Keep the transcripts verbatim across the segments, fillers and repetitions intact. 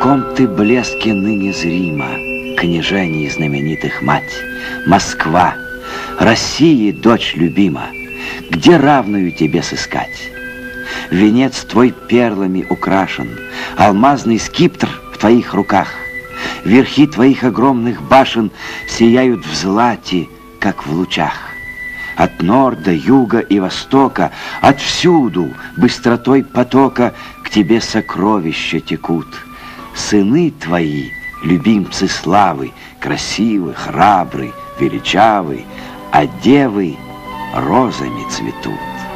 каком ты блеске ныне зрима, княжений знаменитых мать, Москва, России дочь любима, где равную тебе сыскать? Венец твой перлами украшен, алмазный скипетр в твоих руках, верхи твоих огромных башен сияют в злате, как в лучах. От норда, юга и востока, отвсюду быстротой потока к тебе сокровища текут. Сыны твои, любимцы славы, красивы, храбры, величавы, а девы розами цветут.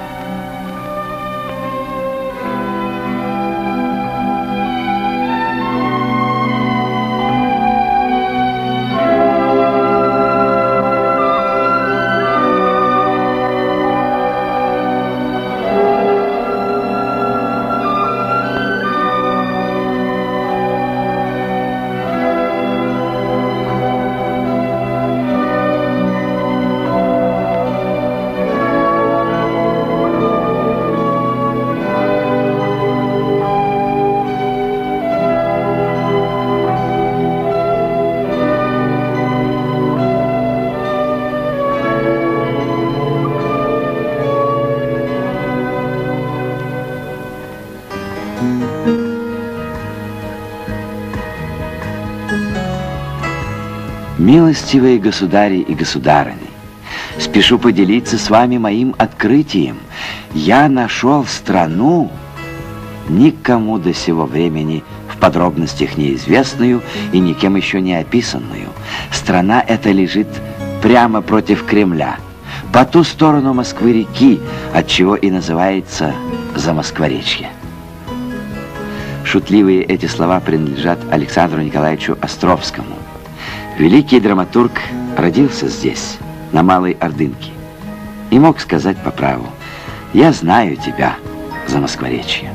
Милостивые государи и государыни, спешу поделиться с вами моим открытием. Я нашел страну, никому до сего времени в подробностях неизвестную и никем еще не описанную. Страна эта лежит прямо против Кремля, по ту сторону Москвы-реки, отчего и называется Замоскворечье. Шутливые эти слова принадлежат Александру Николаевичу Островскому. Великий драматург родился здесь, на Малой Ордынке, и мог сказать по праву: «Я знаю тебя, Замоскворечье».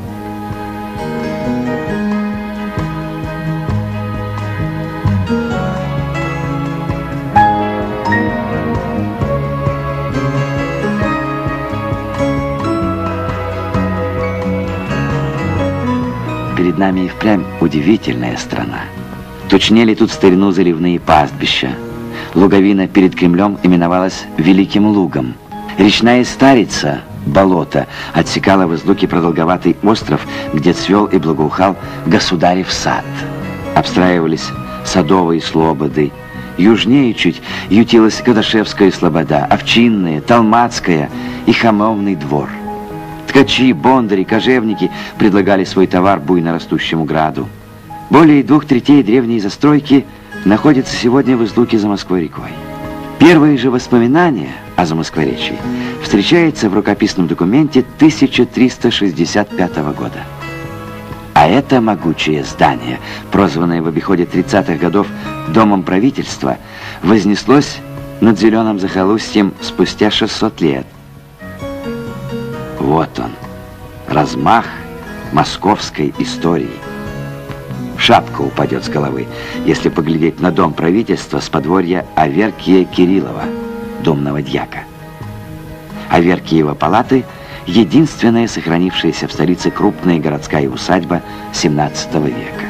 Перед нами и впрямь удивительная страна. Тучнели тут в старину заливные пастбища. Луговина перед Кремлем именовалась Великим Лугом. Речная Старица, болото, отсекала в излуке продолговатый остров, где цвел и благоухал государев сад. Обстраивались садовые слободы. Южнее чуть ютилась Кадашевская слобода, Овчинная, Талмацкая и Хамовный двор. Ткачи, бондари, кожевники предлагали свой товар буйно растущему граду. Более двух третей древней застройки находится сегодня в излуке за Москвой-рекой. Первые же воспоминания о Замоскворечье встречаются в рукописном документе тысяча триста шестьдесят пятого года. А это могучее здание, прозванное в обиходе тридцатых годов Домом правительства, вознеслось над зеленым захолустьем спустя шестьсот лет. Вот он, размах московской истории. Шапка упадет с головы, если поглядеть на дом правительства с подворья Аверкия Кириллова, думного дьяка. Аверкиева палаты – единственная сохранившаяся в столице крупная городская усадьба семнадцатого века.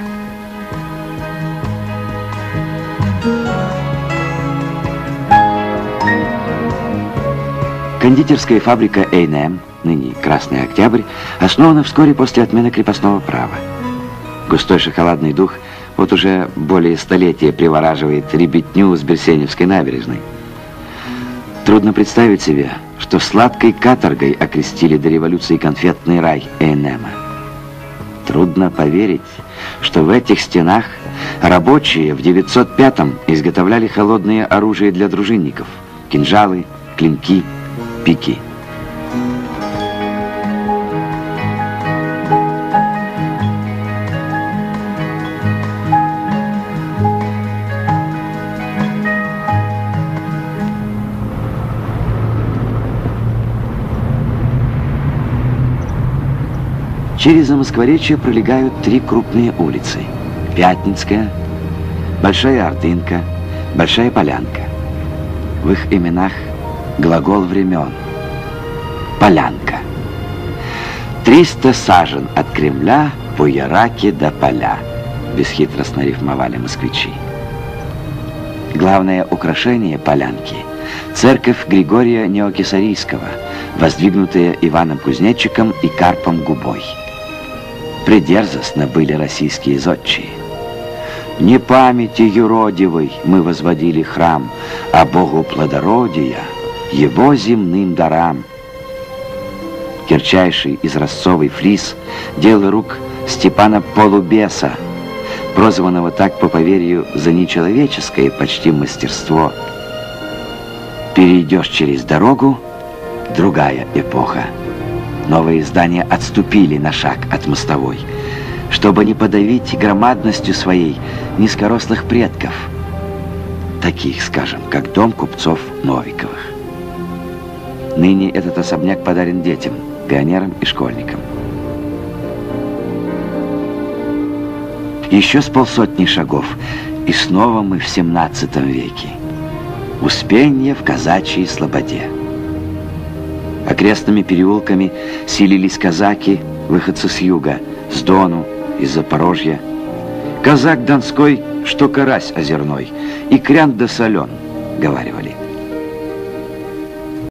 Кондитерская фабрика «Эйнэм», ныне «Красный Октябрь», основана вскоре после отмены крепостного права. Густой шоколадный дух вот уже более столетия привораживает ребятню с Берсеневской набережной. Трудно представить себе, что сладкой каторгой окрестили до революции конфетный рай Эйнэма. Трудно поверить, что в этих стенах рабочие в девятьсот пятом изготовляли холодное оружие для дружинников – кинжалы, клинки, пики. Через Замоскворечье пролегают три крупные улицы: Пятницкая, Большая Ордынка, Большая Полянка. В их именах глагол времен – Полянка. Триста сажен от Кремля по Яраке до поля. бесхитростно рифмовали москвичи. Главное украшение полянки – церковь Григория Неокесарийского, воздвигнутая Иваном Кузнечиком и Карпом Губой. Придерзостно были российские зодчие. Не памяти юродивой мы возводили храм, а Богу плодородия, его земным дарам. Ярчайший изразцовый фриз – дело рук Степана Полубеса, прозванного так по поверью за нечеловеческое почти мастерство. Перейдешь через дорогу – другая эпоха. Новые здания отступили на шаг от мостовой, чтобы не подавить громадностью своей низкорослых предков, таких, скажем, как дом купцов Новиковых. Ныне этот особняк подарен детям, пионерам и школьникам. Еще с полсотни шагов, и снова мы в семнадцатом веке. Успенье в казачьей слободе. Окрестными переулками селились казаки, выходцы с юга, с Дону, из Запорожья. Казак донской, что карась озерной, и крян да солен, говаривали.